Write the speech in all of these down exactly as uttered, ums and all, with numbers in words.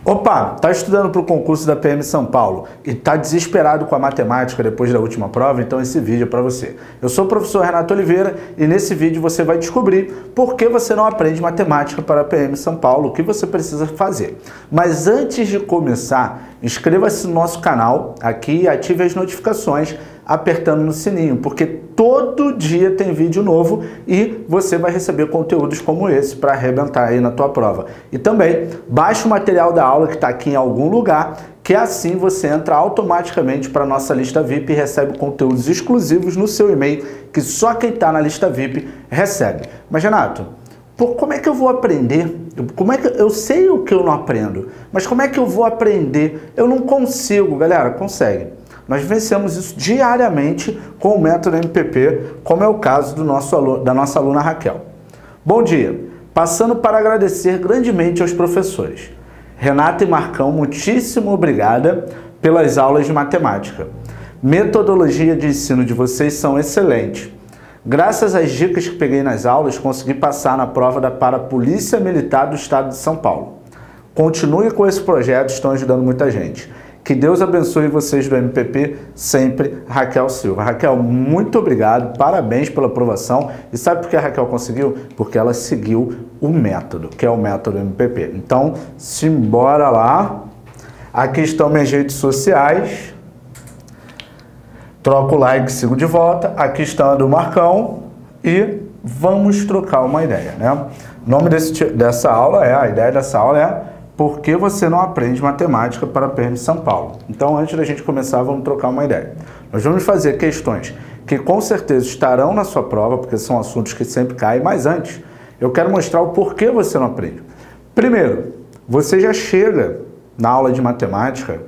Opa, tá estudando para o concurso da P M São Paulo e tá desesperado com a matemática depois da última prova? Então esse vídeo é para você. Eu sou o professor Renato Oliveira e nesse vídeo você vai descobrir por que você não aprende matemática para a P M São Paulo, o que você precisa fazer. Mas antes de começar, inscreva-se no nosso canal aqui e ative as notificações apertando no sininho, porque todo dia tem vídeo novo e você vai receber conteúdos como esse para arrebentar aí na tua prova. E também baixe o material da aula que está aqui em algum lugar, que assim você entra automaticamente para a nossa lista V I P e recebe conteúdos exclusivos no seu e-mail, que só quem está na lista V I P recebe. Mas Renato, por, como é que eu vou aprender? Como é que eu sei o que eu não aprendo? Mas como é que eu vou aprender? Eu não consigo, galera. Consegue. Nós vencemos isso diariamente com o método M P P, como é o caso do nosso aluno, da nossa aluna Raquel. Bom dia! Passando para agradecer grandemente aos professores. Renata e Marcão, muitíssimo obrigada pelas aulas de matemática. Metodologia de ensino de vocês são excelentes. Graças às dicas que peguei nas aulas, consegui passar na prova da para a Polícia Militar do Estado de São Paulo. Continue com esse projeto, estão ajudando muita gente. Que Deus abençoe vocês do M P P, sempre, Raquel Silva. Raquel, muito obrigado, parabéns pela aprovação. E sabe por que a Raquel conseguiu? Porque ela seguiu o método, que é o método M P P. Então, simbora lá. Aqui estão minhas redes sociais. Troca o like, sigo de volta. Aqui está a do Marcão. E vamos trocar uma ideia, né? O nome desse, dessa aula é, a ideia dessa aula é por que você não aprende matemática para a P M São Paulo? Então, antes da gente começar, vamos trocar uma ideia. Nós vamos fazer questões que com certeza estarão na sua prova, porque são assuntos que sempre caem, mas antes, eu quero mostrar o porquê você não aprende. Primeiro, você já chega na aula de matemática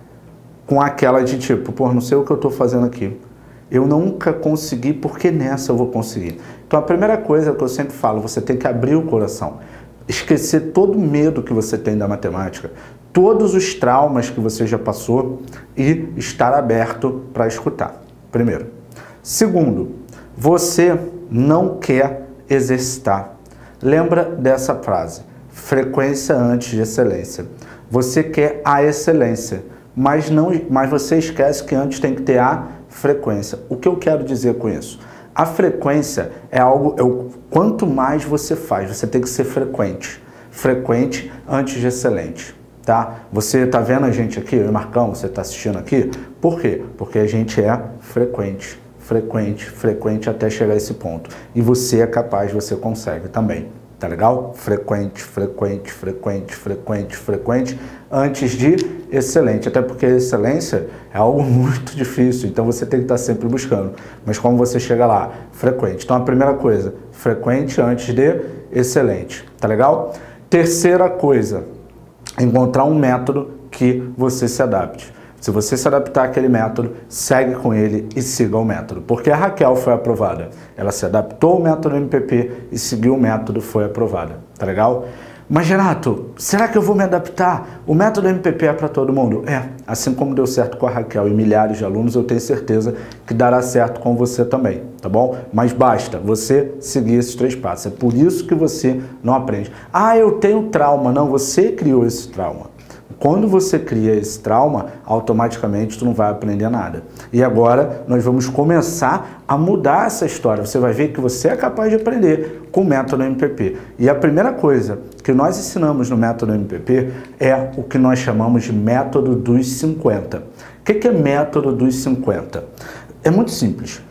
com aquela de tipo, pô, não sei o que eu estou fazendo aqui. Eu nunca consegui, porque nessa eu vou conseguir. Então, a primeira coisa que eu sempre falo, você tem que abrir o coração. Esquecer todo o medo que você tem da matemática, todos os traumas que você já passou e estar aberto para escutar, primeiro. Segundo, você não quer exercitar. Lembra dessa frase, frequência antes de excelência. Você quer a excelência, mas, não, mas você esquece que antes tem que ter a frequência. O que eu quero dizer com isso? A frequência é algo, é o, quanto mais você faz, você tem que ser frequente. Frequente antes de excelente, tá? Você tá vendo a gente aqui, eu e Marcão, você tá assistindo aqui? Por quê? Porque a gente é frequente, frequente, frequente até chegar a esse ponto. E você é capaz, você consegue também, tá legal? Frequente, frequente, frequente, frequente, frequente, antes de excelente. Até porque a excelência é algo muito difícil, então você tem que estar sempre buscando. Mas como você chega lá? Frequente. Então a primeira coisa, frequente antes de excelente, tá legal? Terceira coisa, encontrar um método que você se adapte. Se você se adaptar àquele método, segue com ele e siga o método. Porque a Raquel foi aprovada. Ela se adaptou ao método M P P e seguiu o método, foi aprovada. Tá legal? Mas Renato, será que eu vou me adaptar? O método M P P é para todo mundo? É. Assim como deu certo com a Raquel e milhares de alunos, eu tenho certeza que dará certo com você também. Tá bom? Mas basta você seguir esses três passos. É por isso que você não aprende. Ah, eu tenho trauma. Não, você criou esse trauma. Quando você cria esse trauma, automaticamente tu não vai aprender nada. E agora nós vamos começar a mudar essa história. Você vai ver que você é capaz de aprender com o método M P P. E a primeira coisa que nós ensinamos no método M P P é o que nós chamamos de método dos cinquenta. O que é método dos cinquenta? É muito simples.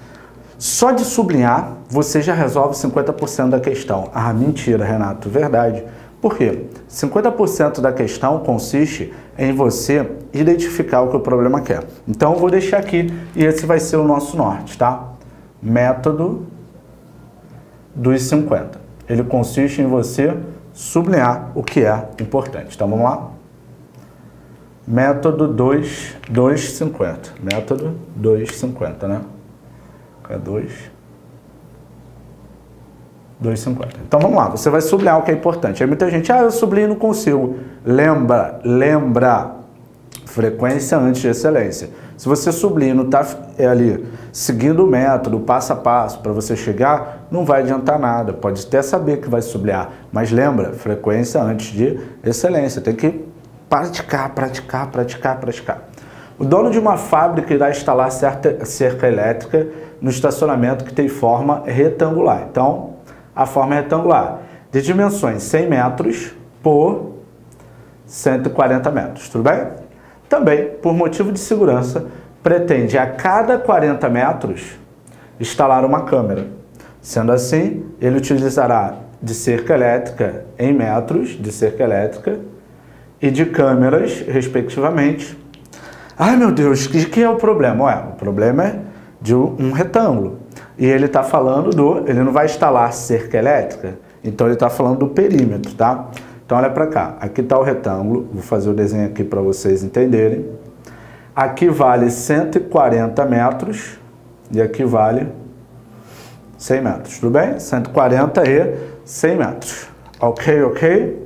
Só de sublinhar, você já resolve cinquenta por cento da questão. Ah, mentira, Renato, verdade. Por quê? cinquenta por cento da questão consiste em você identificar o que o problema quer. Então, eu vou deixar aqui e esse vai ser o nosso norte, tá? Método dos cinquenta. Ele consiste em você sublinhar o que é importante. Então, vamos lá? Método dos cinquenta. Método dos cinquenta, né? É dois... dois e cinquenta. Então vamos lá, você vai sublinhar o que é importante. Aí muita gente, ah, eu sublinho e não consigo. Lembra, lembra, frequência antes de excelência. Se você sublinha e não está ali seguindo o método, passo a passo, para você chegar, não vai adiantar nada. Pode até saber que vai sublinhar, mas lembra, frequência antes de excelência. Tem que praticar, praticar, praticar, praticar. O dono de uma fábrica irá instalar certa cerca elétrica no estacionamento que tem forma retangular. Então, a forma é retangular, de dimensões cem metros por cento e quarenta metros, tudo bem? Também, por motivo de segurança, pretende a cada quarenta metros instalar uma câmera. Sendo assim, ele utilizará de cerca elétrica em metros de cerca elétrica e de câmeras, respectivamente. Ai, meu Deus, o que, que é o problema? Ué, o problema é de um retângulo. E ele está falando do... Ele não vai instalar cerca elétrica, então ele está falando do perímetro, tá? Então, olha para cá. Aqui está o retângulo. Vou fazer o desenho aqui para vocês entenderem. Aqui vale cento e quarenta metros e aqui vale cem metros, tudo bem? cento e quarenta e cem metros. Ok, ok?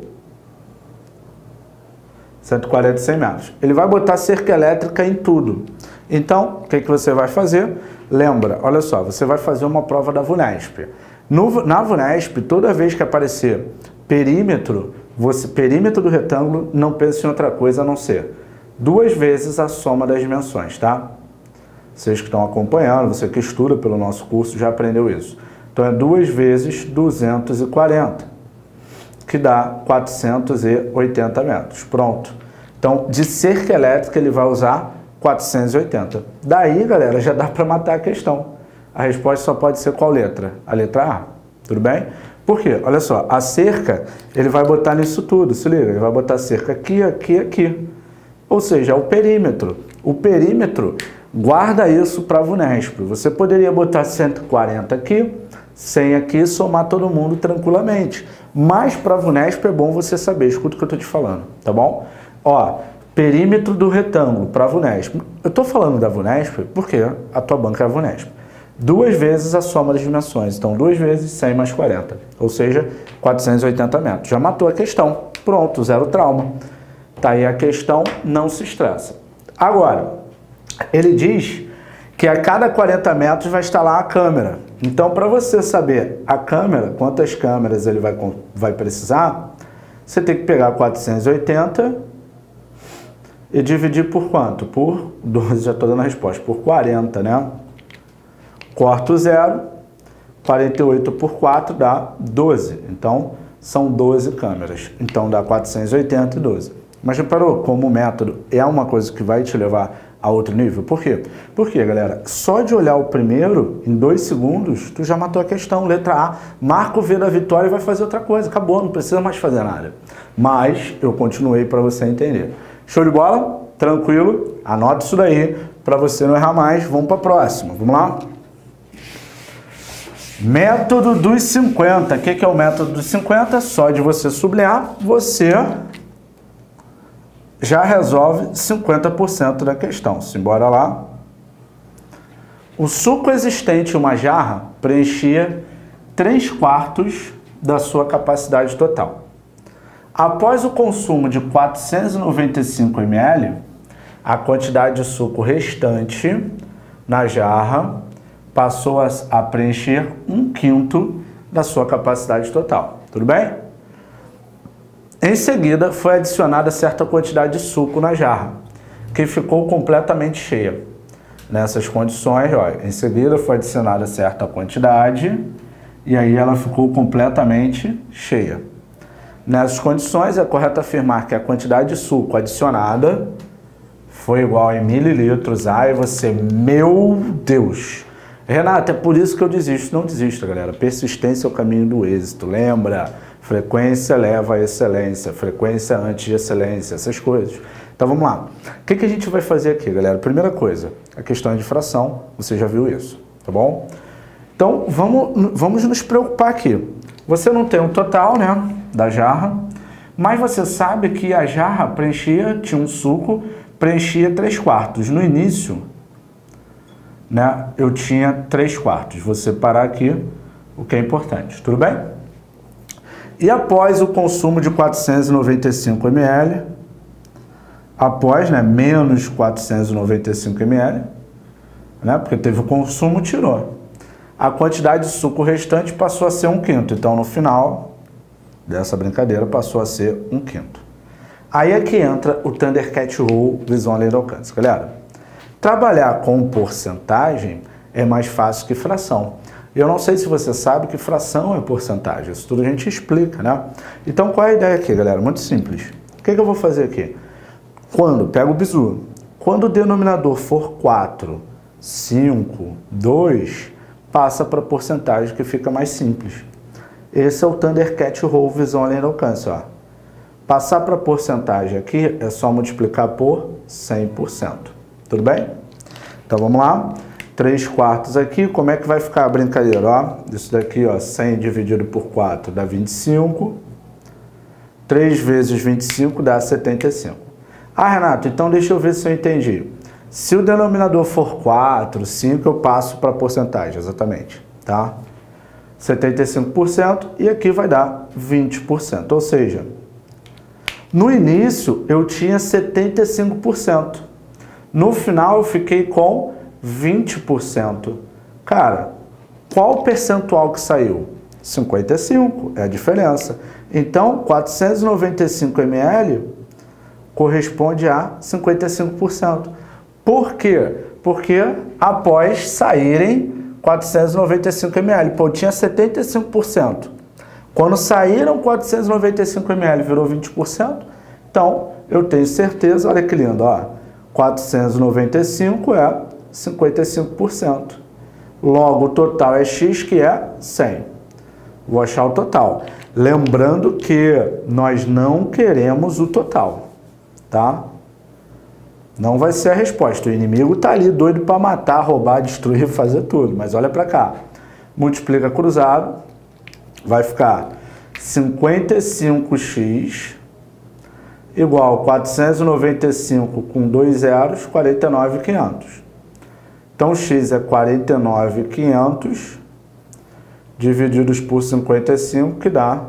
cento e quarenta e cem metros. Ele vai botar cerca elétrica em tudo. Então, o que, que você vai fazer? Lembra, olha só, você vai fazer uma prova da VUNESP. No, na VUNESP, toda vez que aparecer perímetro, você, perímetro do retângulo, não pense em outra coisa a não ser duas vezes a soma das dimensões, tá? Vocês que estão acompanhando, você que estuda pelo nosso curso, já aprendeu isso. Então, é duas vezes duzentos e quarenta, que dá quatrocentos e oitenta metros. Pronto. Então, de cerca elétrica, ele vai usar quatrocentos e oitenta. Daí, galera, já dá para matar a questão. A resposta só pode ser qual letra? A letra A. Tudo bem? Por quê? Olha só, a cerca, ele vai botar nisso tudo, se liga, ele vai botar cerca aqui, aqui, aqui. Ou seja, é o perímetro. O perímetro, guarda isso para a VUNESP. Você poderia botar cento e quarenta aqui, cem aqui, somar todo mundo tranquilamente. Mas para a VUNESP é bom você saber, escuta o que eu estou te falando, tá bom? Ó, perímetro do retângulo para a VUNESP. Eu estou falando da VUNESP porque a tua banca é a VUNESP. Duas vezes a soma das dimensões, então duas vezes cem mais quarenta, ou seja, quatrocentos e oitenta metros. Já matou a questão, pronto, zero trauma. Tá aí a questão, não se estressa. Agora, ele diz que a cada quarenta metros vai instalar a câmera. Então, para você saber a câmera, quantas câmeras ele vai, vai precisar, você tem que pegar quatrocentos e oitenta e dividir por quanto? Por doze, já estou dando a resposta, por quarenta, né? Corta o zero, quarenta e oito por quatro dá doze. Então, são doze câmeras. Então, dá quatrocentos e oitenta e doze. Mas reparou como o método é uma coisa que vai te levar a outro nível? Por quê? Porque, galera, só de olhar o primeiro, em dois segundos, tu já matou a questão. Letra A, marca o V da vitória e vai fazer outra coisa. Acabou, não precisa mais fazer nada. Mas eu continuei para você entender. Show de bola? Tranquilo? Anota isso daí para você não errar mais. Vamos para a próxima. Vamos lá? Método dos cinquenta. O que é o método dos cinquenta? Só de você sublinhar, você já resolve cinquenta por cento da questão. Simbora lá. O suco existente em uma jarra preenchia três quartos da sua capacidade total. Após o consumo de quatrocentos e noventa e cinco mililitros, a quantidade de suco restante na jarra passou a, a preencher um quinto da sua capacidade total. Tudo bem? Em seguida, foi adicionada certa quantidade de suco na jarra, que ficou completamente cheia. Nessas condições, ó, em seguida foi adicionada certa quantidade e aí ela ficou completamente cheia. Nessas condições, é correto afirmar que a quantidade de suco adicionada foi igual em mililitros. Ai, você, meu Deus! Renata, é por isso que eu desisto. Não desista, galera. Persistência é o caminho do êxito. Lembra? Frequência leva à excelência. Frequência antes de excelência. Essas coisas. Então, vamos lá. O que, que a gente vai fazer aqui, galera? Primeira coisa, a questão de fração. Você já viu isso, tá bom? Então, vamos, vamos nos preocupar aqui. Você não tem um total, né, da jarra, mas você sabe que a jarra preenchia, tinha um suco, preenchia três quartos. No início, né, eu tinha três quartos. Vou separar aqui o que é importante, tudo bem? E após o consumo de quatrocentos e noventa e cinco mililitros, após, né, menos quatrocentos e noventa e cinco mililitros, né, porque teve o consumo, tirou. A quantidade de suco restante passou a ser um quinto. Então, no final dessa brincadeira, passou a ser um quinto. Aí é que entra o Thundercat Rule visão além do alcance. Galera, trabalhar com porcentagem é mais fácil que fração. Eu não sei se você sabe que fração é porcentagem, isso tudo a gente explica, né? Então, qual é a ideia aqui, galera? Muito simples. O que, que eu vou fazer aqui? Quando, pega o bizu, quando o denominador for quatro, cinco, dois, passa para a porcentagem que fica mais simples. Esse é o Thundercat Rule visão além do alcance, ó. Passar para a porcentagem aqui é só multiplicar por cem por cento. Tudo bem? Então, vamos lá. três quartos aqui, como é que vai ficar a brincadeira? Ó, isso daqui, ó, cem dividido por quatro dá vinte e cinco. três vezes vinte e cinco dá setenta e cinco. Ah, Renato, então deixa eu ver se eu entendi. Se o denominador for quatro, cinco, eu passo para a porcentagem, exatamente, tá? setenta e cinco por cento e aqui vai dar vinte por cento, ou seja, no início eu tinha setenta e cinco por cento. No final eu fiquei com vinte por cento. Cara, qual o percentual que saiu? cinquenta e cinco, é a diferença. Então, quatrocentos e noventa e cinco mililitros corresponde a cinquenta e cinco por cento. Por quê? Porque após saírem quatrocentos e noventa e cinco mililitros, pô, eu tinha setenta e cinco por cento. Quando saíram quatrocentos e noventa e cinco mililitros, virou vinte por cento. Então, eu tenho certeza, olha que lindo, ó, quatrocentos e noventa e cinco é cinquenta e cinco por cento. Logo, o total é X, que é cem. Vou achar o total. Lembrando que nós não queremos o total, tá? Não vai ser a resposta. O inimigo tá ali doido para matar, roubar, destruir, fazer tudo. Mas olha para cá. Multiplica cruzado. Vai ficar cinquenta e cinco x igual a quatrocentos e noventa e cinco com dois zeros, quarenta e nove mil e quinhentos. Então, x é quarenta e nove mil e quinhentos divididos por cinquenta e cinco, que dá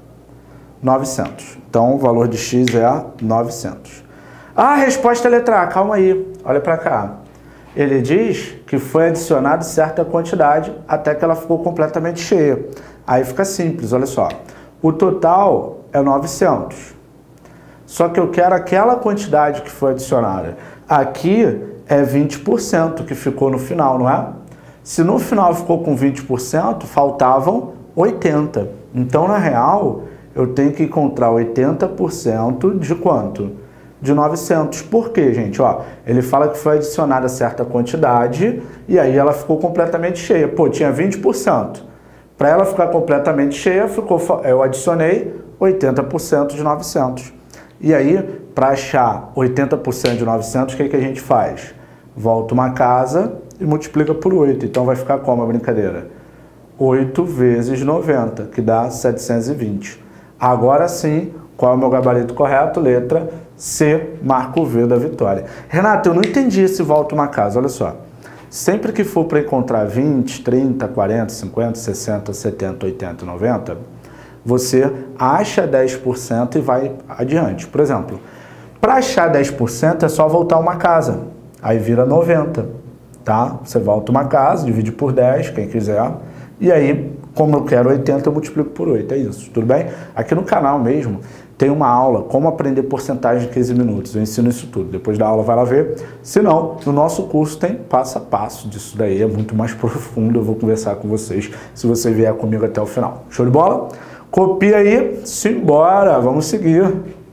novecentos. Então, o valor de x é novecentos. Ah, a resposta é letra A. Calma aí. Olha para cá. Ele diz que foi adicionado certa quantidade até que ela ficou completamente cheia. Aí fica simples, olha só. O total é novecentos. Só que eu quero aquela quantidade que foi adicionada. Aqui é vinte por cento que ficou no final, não é? Se no final ficou com vinte por cento, faltavam oitenta por cento. Então, na real, eu tenho que encontrar oitenta por cento de quanto? De novecentos. Por quê, gente? Ó, ele fala que foi adicionada certa quantidade e aí ela ficou completamente cheia. Pô, tinha vinte por cento. Para ela ficar completamente cheia, ficou, eu adicionei oitenta por cento de novecentos. E aí, para achar oitenta por cento de novecentos, o que, que a gente faz? Volta uma casa e multiplica por oito. Então vai ficar como a brincadeira? oito vezes noventa, que dá setecentos e vinte. Agora sim, qual é o meu gabarito correto? Letra C, marco V da vitória. Renato, eu não entendi esse volta uma casa. Olha só. Sempre que for para encontrar vinte, trinta, quarenta, cinquenta, sessenta, setenta, oitenta, noventa, você acha dez por cento e vai adiante. Por exemplo, para achar dez por cento é só voltar uma casa. Aí vira noventa, tá? Você volta uma casa, divide por dez, quem quiser. E aí, como eu quero oitenta, eu multiplico por oito. É isso, tudo bem? Aqui no canal mesmo tem uma aula, como aprender porcentagem em quinze minutos. Eu ensino isso tudo. Depois da aula vai lá ver. Se não, no nosso curso tem passo a passo disso daí. É muito mais profundo. Eu vou conversar com vocês se você vier comigo até o final. Show de bola? Copia aí. Simbora. Vamos seguir.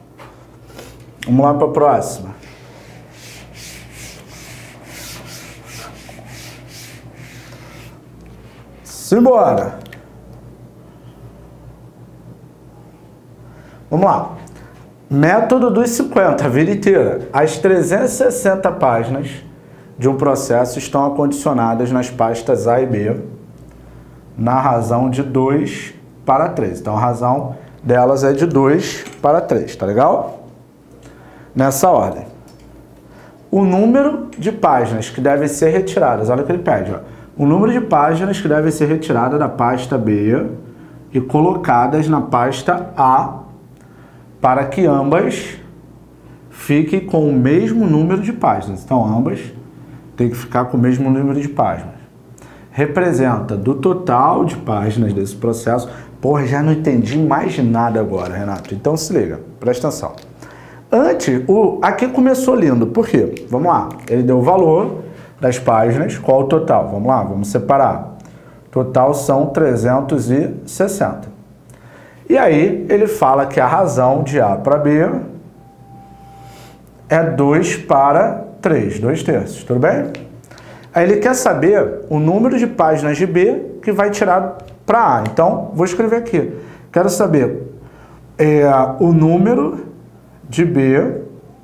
Vamos lá para a próxima. Simbora. Vamos lá. Método dos cinquenta, a vida inteira. As trezentas e sessenta páginas de um processo estão acondicionadas nas pastas A e B na razão de dois para três. Então, a razão delas é de dois para três, tá legal? Nessa ordem. O número de páginas que devem ser retiradas, olha o que ele pede, ó. O número de páginas que devem ser retiradas da pasta B e colocadas na pasta A para que ambas fiquem com o mesmo número de páginas. Então, ambas têm que ficar com o mesmo número de páginas. Representa do total de páginas desse processo. Porra, já não entendi mais nada agora, Renato. Então, se liga, presta atenção. Antes, o, aqui começou lindo. Por quê? Vamos lá. Ele deu o valor das páginas. Qual o total? Vamos lá, vamos separar. Total são trezentos e sessenta. E aí, ele fala que a razão de A para B é dois para três, dois terços. Tudo bem? Aí ele quer saber o número de páginas de B que vai tirar para A. Então, vou escrever aqui. Quero saber é, o número de B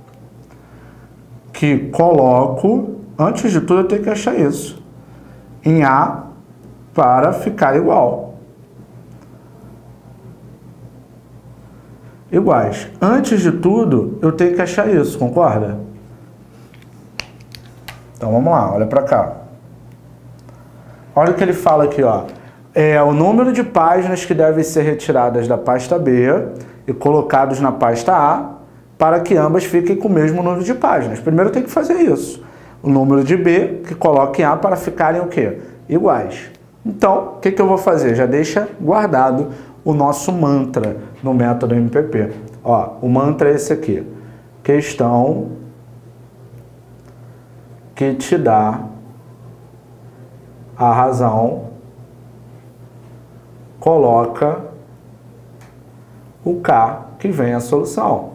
que coloco, antes de tudo eu tenho que achar isso, em A para ficar igual. Iguais. Antes de tudo, eu tenho que achar isso, concorda? Então vamos lá, olha para cá. Olha o que ele fala aqui, ó. É o número de páginas que devem ser retiradas da pasta B e colocados na pasta A para que ambas fiquem com o mesmo número de páginas. Primeiro tem que fazer isso. O número de B que coloca em A para ficarem o quê? Iguais. Então, o que, que eu vou fazer? Já deixa guardado o nosso mantra no método M P P. Ó, o mantra é esse aqui. Questão que te dá a razão, coloca o K que vem a solução.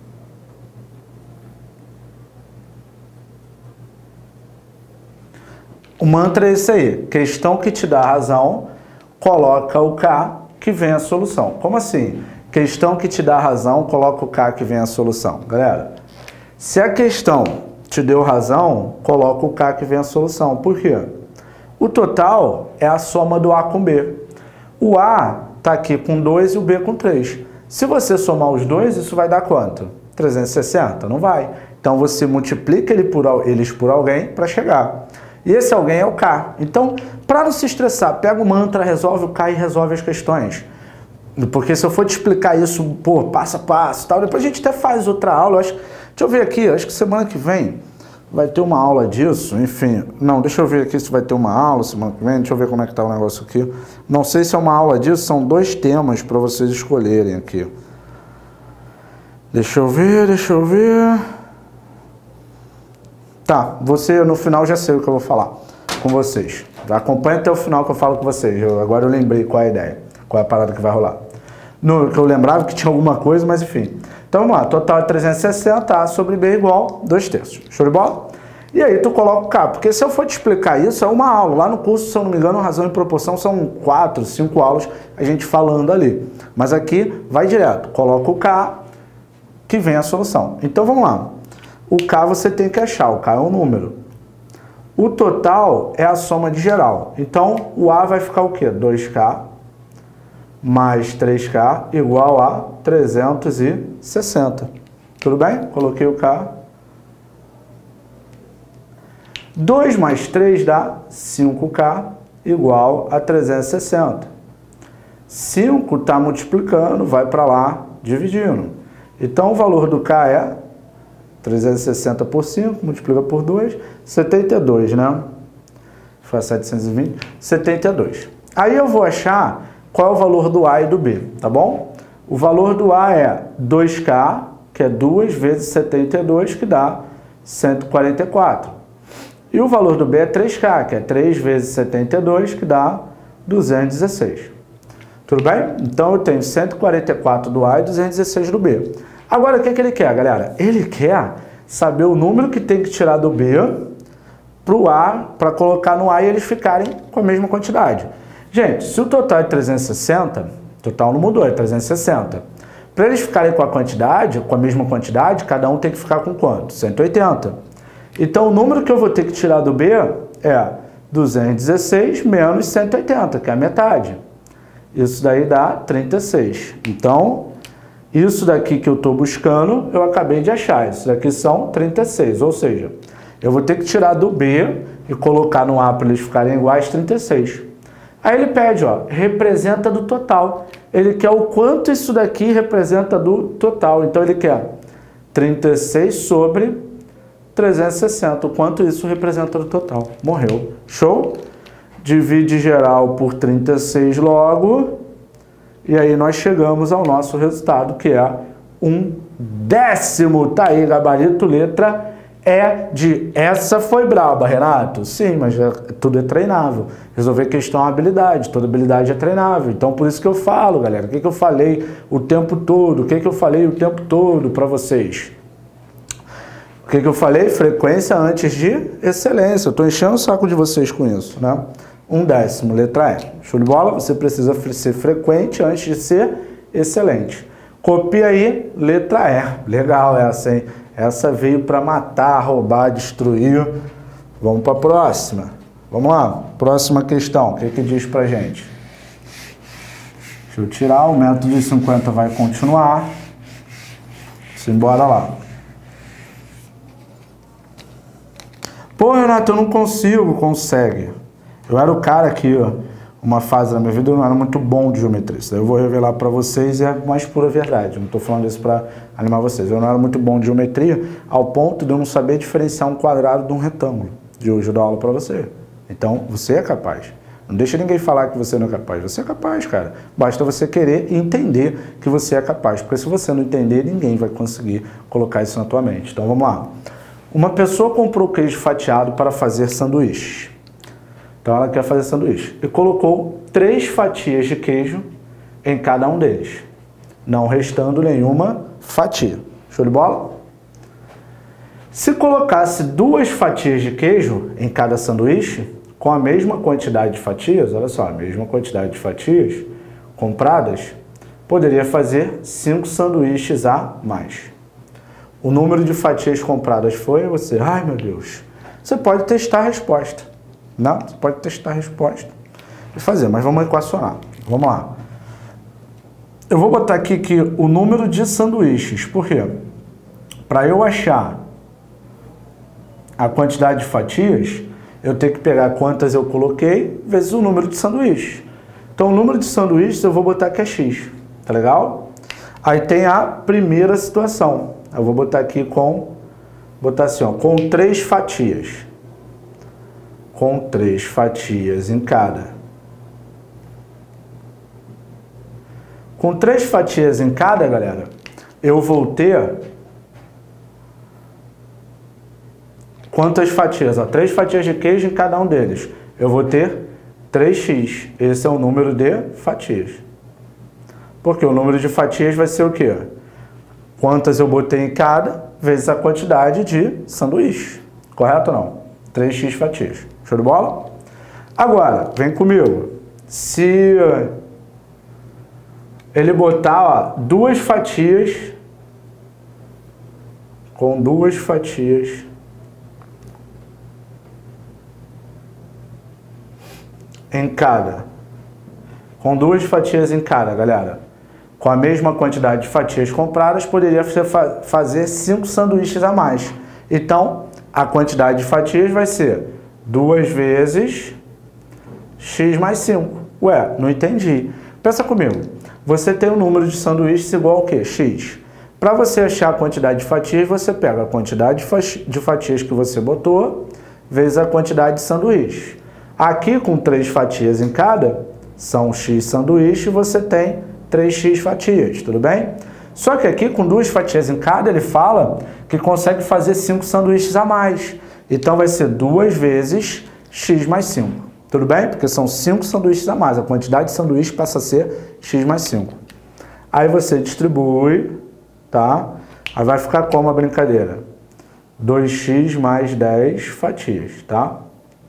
O mantra é esse aí. Questão que te dá a razão, coloca o K que vem a solução. Como assim? Questão que te dá a razão, coloca o K que vem a solução. Galera, se a questão te deu razão, coloca o K que vem a solução. Por quê? O total é a soma do A com B. O A está aqui com dois e o B com três. Se você somar os dois, isso vai dar quanto? trezentos e sessenta? Não vai. Então você multiplica ele por, eles por alguém para chegar. E esse alguém é o K. Então, para não se estressar, pega o mantra, resolve o K e resolve as questões. Porque se eu for te explicar isso, pô, passo a passo, tal, depois a gente até faz outra aula. Acho, deixa eu ver aqui, acho que semana que vem vai ter uma aula disso, enfim. Não, deixa eu ver aqui se vai ter uma aula semana que vem, deixa eu ver como é que tá o negócio aqui. Não sei se é uma aula disso, são dois temas para vocês escolherem aqui. Deixa eu ver, deixa eu ver... Tá, você no final já sei o que eu vou falar com vocês. Acompanha até o final que eu falo com vocês. Eu, agora eu lembrei qual é a ideia, qual é a parada que vai rolar. No, que eu lembrava que tinha alguma coisa, mas enfim. Então vamos lá, total é trezentos e sessenta, A sobre B igual dois terços. Show de bola? E aí tu coloca o K, porque se eu for te explicar isso, é uma aula. Lá no curso, se eu não me engano, razão e proporção são quatro, cinco aulas, a gente falando ali. Mas aqui vai direto, coloca o K, que vem a solução. Então vamos lá. O K você tem que achar, o K é um número. O total é a soma de geral. Então, o A vai ficar o quê? dois K mais três K igual a trezentos e sessenta. Tudo bem? Coloquei o K. dois mais três dá cinco K igual a trezentos e sessenta. cinco está multiplicando, vai para lá, dividindo. Então, o valor do K é trezentos e sessenta por cinco, multiplica por dois, setenta e dois, né? Foi setecentos e vinte, setenta e dois. Aí eu vou achar qual é o valor do A e do B, tá bom? O valor do A é dois K, que é duas vezes setenta e dois, que dá cento e quarenta e quatro. E o valor do B é três K, que é três vezes setenta e dois, que dá duzentos e dezesseis. Tudo bem? Então eu tenho cento e quarenta e quatro do A e duzentos e dezesseis do B. Agora, o que, é que ele quer, galera? Ele quer saber o número que tem que tirar do B para o A, para colocar no A e eles ficarem com a mesma quantidade. Gente, se o total é trezentos e sessenta, o total não mudou, é trezentos e sessenta. Para eles ficarem com a quantidade, com a mesma quantidade, cada um tem que ficar com quanto? cento e oitenta. Então, o número que eu vou ter que tirar do B é duzentos e dezesseis menos cento e oitenta, que é a metade. Isso daí dá trinta e seis. Então, isso daqui que eu estou buscando, eu acabei de achar. Isso daqui são trinta e seis, ou seja, eu vou ter que tirar do B e colocar no A para eles ficarem iguais, trinta e seis. Aí ele pede, ó, representa do total. Ele quer o quanto isso daqui representa do total. Então ele quer trinta e seis sobre trezentos e sessenta. O quanto isso representa do total. Morreu. Show? Divide geral por trinta e seis logo. E aí nós chegamos ao nosso resultado, que é um décimo. Tá aí, gabarito, letra E de essa foi braba, Renato. Sim, mas é, tudo é treinável. Resolver questão é uma habilidade, toda habilidade é treinável. Então, por isso que eu falo, galera, o que, que eu falei o tempo todo, o que, que eu falei o tempo todo para vocês? O que, que eu falei? Frequência antes de excelência. Eu estou enchendo o saco de vocês com isso, né? Um décimo, letra E. Show de bola? Você precisa ser frequente antes de ser excelente. Copia aí, letra E. Legal essa, hein? Essa veio para matar, roubar, destruir. Vamos para a próxima. Vamos lá. Próxima questão. O que, que diz pra gente? Deixa eu tirar. O método de cinquenta vai continuar. Simbora lá. Pô, Renato, eu não consigo. Consegue. Eu era o cara que, ó, uma fase da minha vida eu não era muito bom de geometria. Isso daí eu vou revelar para vocês e é a mais pura verdade. Eu não estou falando isso para animar vocês. Eu não era muito bom de geometria ao ponto de eu não saber diferenciar um quadrado de um retângulo. De hoje eu dou aula para você. Então, você é capaz. Não deixa ninguém falar que você não é capaz. Você é capaz, cara. Basta você querer e entender que você é capaz. Porque se você não entender, ninguém vai conseguir colocar isso na tua mente. Então, vamos lá. Uma pessoa comprou queijo fatiado para fazer sanduíches. Então ela quer fazer sanduíche. E colocou três fatias de queijo em cada um deles, não restando nenhuma fatia. Show de bola? Se colocasse duas fatias de queijo em cada sanduíche, com a mesma quantidade de fatias, olha só, a mesma quantidade de fatias compradas, poderia fazer cinco sanduíches a mais. O número de fatias compradas foi você. Ai, meu Deus. Você pode testar a resposta. Não, você pode testar a resposta e fazer, mas vamos equacionar. Vamos lá. Eu vou botar aqui que o número de sanduíches, por quê? Para eu achar a quantidade de fatias, eu tenho que pegar quantas eu coloquei vezes o número de sanduíches. Então, o número de sanduíches eu vou botar que é x, tá legal? Aí tem a primeira situação. Eu vou botar aqui com, botar assim, ó, com três fatias. Com três fatias em cada. Com três fatias em cada, galera, eu vou ter quantas fatias? Ó, três fatias de queijo em cada um deles. Eu vou ter três x. Esse é o número de fatias. Porque o número de fatias vai ser o quê? Quantas eu botei em cada, vezes a quantidade de sanduíche. Correto ou não? três x fatias. Show de bola? Agora, vem comigo. Se ele botar, ó, duas fatias, com duas fatias em cada, com duas fatias em cada, galera, com a mesma quantidade de fatias compradas, poderia fa fazer cinco sanduíches a mais. Então, a quantidade de fatias vai ser duas vezes x mais cinco. Ué, não entendi. Pensa comigo. Você tem um número de sanduíches igual ao quê? X. Para você achar a quantidade de fatias, você pega a quantidade de fatias que você botou, vezes a quantidade de sanduíches. Aqui, com três fatias em cada, são x sanduíches, você tem três x fatias, tudo bem? Só que aqui, com duas fatias em cada, ele fala que consegue fazer cinco sanduíches a mais. Então, vai ser duas vezes x mais cinco. Tudo bem? Porque são cinco sanduíches a mais. A quantidade de sanduíche passa a ser x mais cinco. Aí você distribui, tá? Aí vai ficar como a brincadeira? dois x mais dez fatias, tá?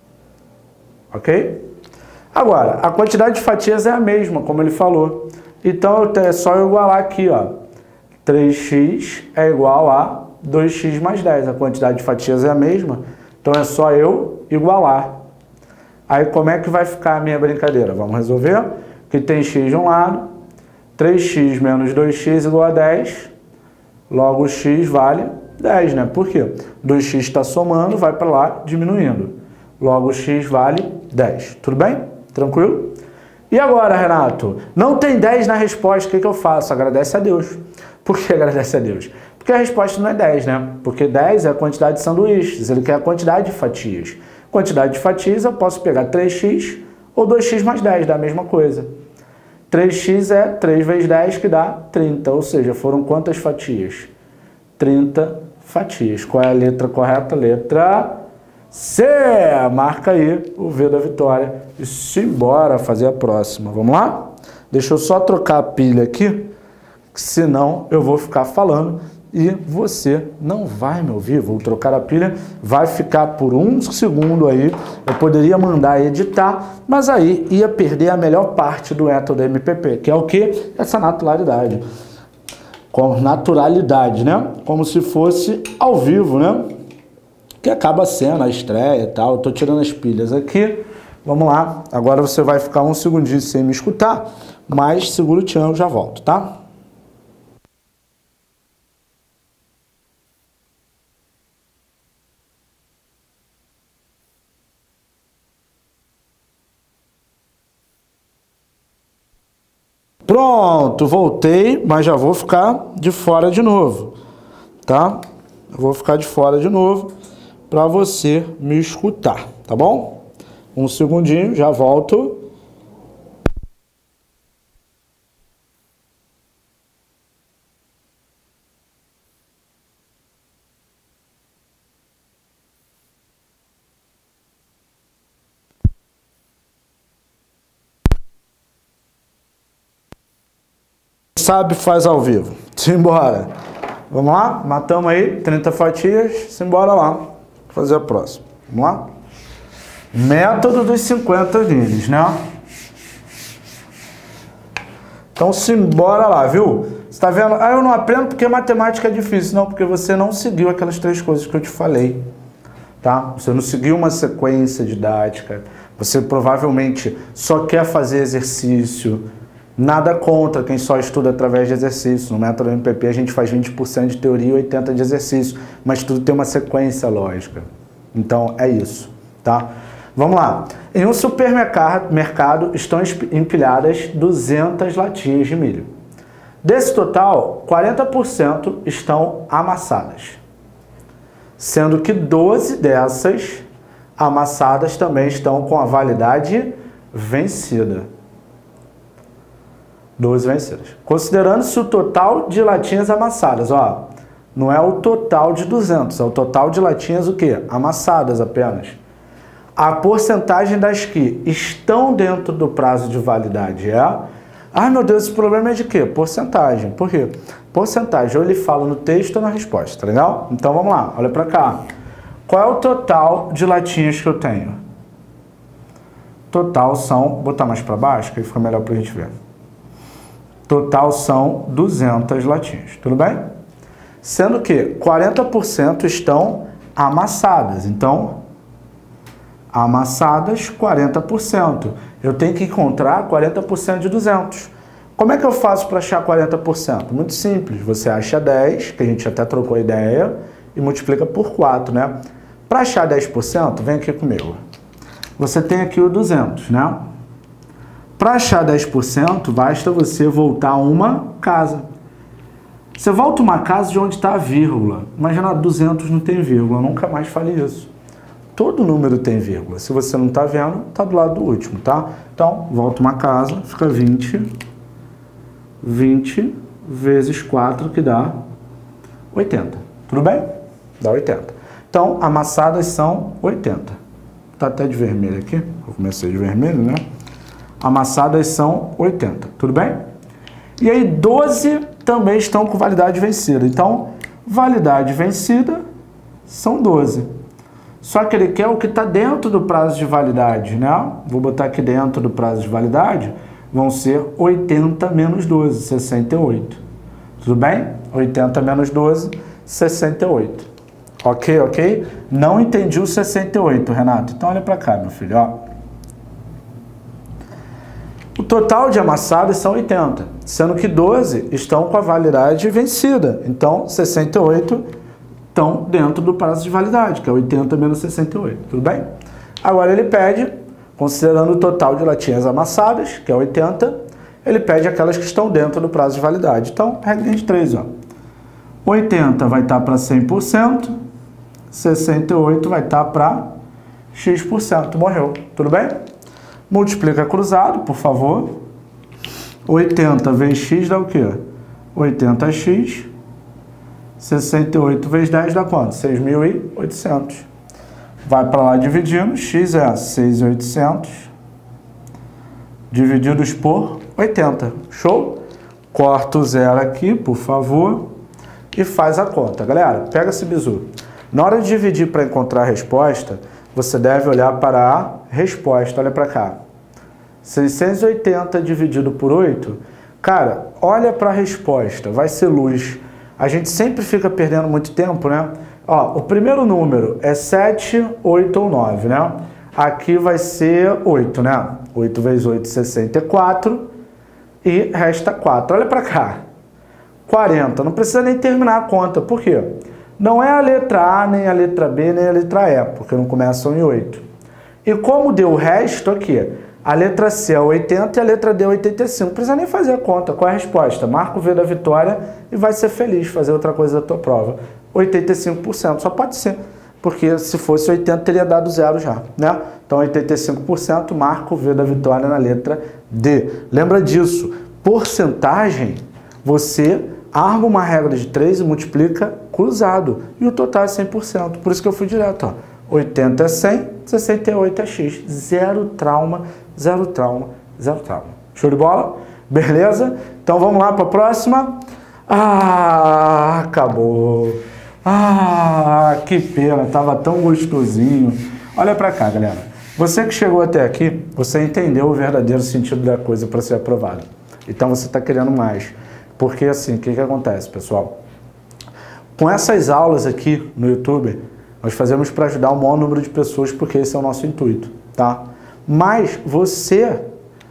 Ok? Agora, a quantidade de fatias é a mesma, como ele falou. Então, é só eu igualar aqui, ó. três x é igual a dois x mais dez. A quantidade de fatias é a mesma, então é só eu igualar. Aí como é que vai ficar a minha brincadeira? Vamos resolver? Que tem x de um lado, três x menos dois x igual a dez, logo x vale dez, né? Por quê? dois x está somando, vai para lá diminuindo. Logo x vale dez. Tudo bem? Tranquilo? E agora, Renato? Não tem dez na resposta, o que, que eu faço? Agradece a Deus. Por que agradece a Deus? Porque a resposta não é dez, né? Porque dez é a quantidade de sanduíches, ele quer a quantidade de fatias. Quantidade de fatias, eu posso pegar três x ou dois x mais dez, dá a mesma coisa. três x é três vezes dez, que dá trinta, ou seja, foram quantas fatias? trinta fatias. Qual é a letra correta? Letra C. Marca aí o V da vitória e simbora fazer a próxima. Vamos lá? Deixa eu só trocar a pilha aqui, senão eu vou ficar falando e você não vai me ouvir. Vou trocar a pilha, vai ficar por um segundo aí. Eu poderia mandar editar, mas aí ia perder a melhor parte do método M P P, que é o que? Essa naturalidade. Com naturalidade, né? Como se fosse ao vivo, né? Que acaba sendo a estreia e tal. Eu tô tirando as pilhas aqui. Vamos lá. Agora você vai ficar um segundinho sem me escutar, mas segura o tchan, eu já volto, tá? Pronto, voltei, mas já vou ficar de fora de novo, tá? Eu vou ficar de fora de novo para você me escutar, tá bom? Um segundinho, já volto. Sabe, faz ao vivo. Simbora. Vamos lá? Matamos aí trinta fatias. Simbora lá. Fazer a próxima. Vamos lá? Método dos cinquenta nils, né? Então, simbora lá, viu? Você tá vendo? Ah, eu não aprendo porque matemática é difícil. Não, porque você não seguiu aquelas três coisas que eu te falei. Tá? Você não seguiu uma sequência didática. Você provavelmente só quer fazer exercício. Nada contra quem só estuda através de exercício. No método M P P a gente faz vinte por cento de teoria e oitenta por cento de exercício, mas tudo tem uma sequência lógica. Então é isso, tá? Vamos lá. Em um supermercado estão empilhadas duzentas latinhas de milho. Desse total, quarenta por cento estão amassadas, sendo que doze dessas amassadas também estão com a validade vencida. doze vencidas. Considerando-se o total de latinhas amassadas, ó, não é o total de duzentos, é o total de latinhas o quê? Amassadas apenas. A porcentagem das que estão dentro do prazo de validade é... Ai, meu Deus, esse problema é de quê? Porcentagem. Por quê? Porcentagem, ou ele fala no texto ou na resposta, tá legal? Então vamos lá, olha pra cá. Qual é o total de latinhas que eu tenho? Total são... Vou botar mais pra baixo, que aí fica melhor pra gente ver. Total são duzentas latinhas, tudo bem? Sendo que quarenta por cento estão amassadas. Então, amassadas, quarenta por cento. Eu tenho que encontrar quarenta por cento de duzentos. Como é que eu faço para achar quarenta por cento? Muito simples. Você acha dez, que a gente até trocou a ideia, e multiplica por quatro, né? Para achar dez por cento, vem aqui comigo. Você tem aqui o duzentos, né? Para achar dez por cento, basta você voltar uma casa. Você volta uma casa de onde está a vírgula. Imagina, duzentos não tem vírgula, eu nunca mais falei isso. Todo número tem vírgula. Se você não está vendo, está do lado do último, tá? Então, volta uma casa, fica vinte. vinte vezes quatro, que dá oitenta. Tudo bem? Dá oitenta. Então, amassadas são oitenta. Tá até de vermelho aqui. Eu comecei de vermelho, né? Amassadas são oitenta, tudo bem? E aí doze também estão com validade vencida. Então, validade vencida são doze. Só que ele quer o que está dentro do prazo de validade, né? Vou botar aqui dentro do prazo de validade, vão ser oitenta menos doze, sessenta e oito. Tudo bem? oitenta menos doze, sessenta e oito. Ok, ok? Não entendi o sessenta e oito, Renato. Então olha para cá, meu filho, ó. O total de amassadas são oitenta, sendo que doze estão com a validade vencida. Então, sessenta e oito estão dentro do prazo de validade, que é oitenta menos sessenta e oito. Tudo bem? Agora ele pede, considerando o total de latinhas amassadas, que é oitenta, ele pede aquelas que estão dentro do prazo de validade. Então, regra de três, ó. oitenta vai estar para cem por cento, sessenta e oito vai estar para X por cento. Morreu. Tudo bem? Multiplica cruzado, por favor. oitenta vezes x dá o quê? oitenta x. sessenta e oito vezes dez dá quanto? seis mil e oitocentos. Vai para lá dividindo, x é seis mil e oitocentos divididos por oitenta. Show? Corta o zero aqui, por favor, e faz a conta. Galera, pega esse bizu. Na hora de dividir para encontrar a resposta, você deve olhar para a resposta. Olha para cá. seiscentos e oitenta dividido por oito. Cara, olha para a resposta. Vai ser luz. A gente sempre fica perdendo muito tempo, né? Ó, o primeiro número é sete, oito ou nove, né? Aqui vai ser oito, né? oito vezes oito, sessenta e quatro. E resta quatro. Olha para cá. quarenta. Não precisa nem terminar a conta. Por quê? Não é a letra A, nem a letra B, nem a letra E, porque não começam em oito. E como deu o resto aqui, a letra C é oitenta e a letra D é oitenta e cinco. Não precisa nem fazer a conta. Qual é a resposta? Marca o V da vitória e vai ser feliz fazer outra coisa da tua prova. oitenta e cinco por cento. Só pode ser. Porque se fosse oitenta, teria dado zero já, né? Então, oitenta e cinco por cento, marca o V da vitória na letra D. Lembra disso. Porcentagem, você arma uma regra de três e multiplica cruzado. E o total é cem por cento. Por isso que eu fui direto, ó. oitenta é cem, sessenta e oito é x. Zero trauma, zero trauma, zero trauma. Show de bola? Beleza? Então, vamos lá para a próxima. Ah, acabou. Ah, que pena, tava tão gostosinho. Olha para cá, galera. Você que chegou até aqui, você entendeu o verdadeiro sentido da coisa para ser aprovado. Então você está querendo mais. Porque assim, o que, que acontece, pessoal? Com essas aulas aqui no YouTube, nós fazemos para ajudar o maior número de pessoas, porque esse é o nosso intuito, tá? Mas você,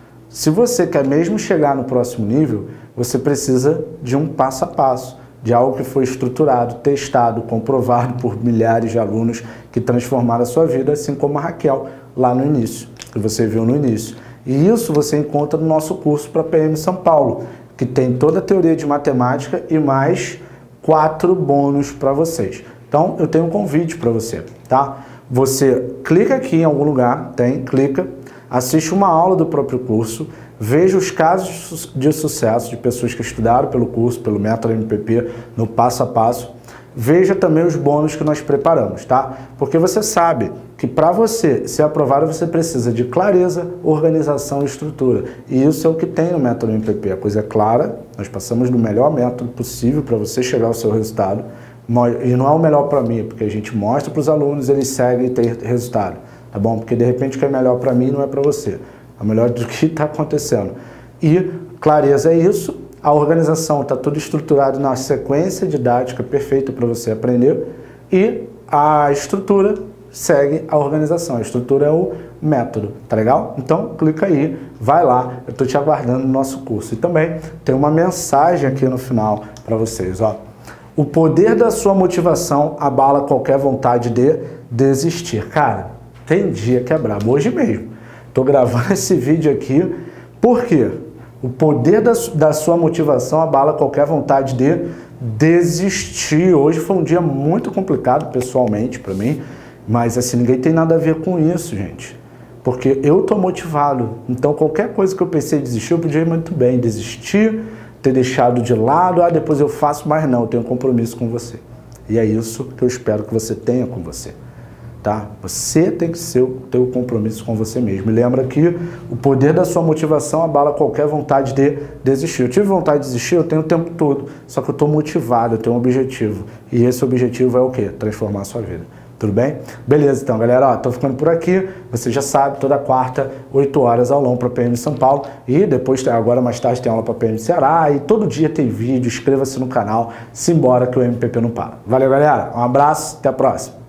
se você quer mesmo chegar no próximo nível, você precisa de um passo a passo, de algo que foi estruturado, testado, comprovado por milhares de alunos que transformaram a sua vida, assim como a Raquel, lá no início, que você viu no início. E isso você encontra no nosso curso para P M São Paulo, que tem toda a teoria de matemática e mais quatro bônus para vocês. Então, eu tenho um convite para você, tá? Você clica aqui em algum lugar, tem, clica, assiste uma aula do próprio curso, veja os casos de sucesso de pessoas que estudaram pelo curso, pelo método M P P, no passo a passo. Veja também os bônus que nós preparamos, tá? Porque você sabe que para você ser aprovado, você precisa de clareza, organização e estrutura. E isso é o que tem no método M P P. A coisa é clara, nós passamos do melhor método possível para você chegar ao seu resultado. E não é o melhor para mim, porque a gente mostra para os alunos, eles seguem e têm resultado, tá bom? Porque de repente o que é melhor para mim não é para você. É melhor do que está acontecendo. E clareza é isso, a organização está tudo estruturado na sequência didática perfeita para você aprender e a estrutura segue a organização. A estrutura é o método, tá legal? Então clica aí, vai lá, eu estou te aguardando no nosso curso. E também tem uma mensagem aqui no final para vocês, ó. O poder da sua motivação abala qualquer vontade de desistir. Cara, tem dia que é brabo, hoje mesmo. Estou gravando esse vídeo aqui, por quê? O poder da, da sua motivação abala qualquer vontade de desistir. Hoje foi um dia muito complicado pessoalmente para mim, mas assim, ninguém tem nada a ver com isso, gente. Porque eu estou motivado, então qualquer coisa que eu pensei em desistir, eu podia muito bem desistir, ter deixado de lado, ah, depois eu faço, mas não, eu tenho um compromisso com você. E é isso que eu espero que você tenha com você. Tá? Você tem que ser, ter o compromisso com você mesmo. E lembra que o poder da sua motivação abala qualquer vontade de desistir. Eu tive vontade de desistir, eu tenho o tempo todo. Só que eu estou motivado, eu tenho um objetivo. E esse objetivo é o quê? Transformar a sua vida. Tudo bem? Beleza, então, galera, ó, tô ficando por aqui. Você já sabe, toda quarta, oito horas, aulão para P M São Paulo. E depois, agora mais tarde, tem aula para P M Ceará. E todo dia tem vídeo. Inscreva-se no canal. Simbora que o M P P não para. Valeu, galera. Um abraço, até a próxima.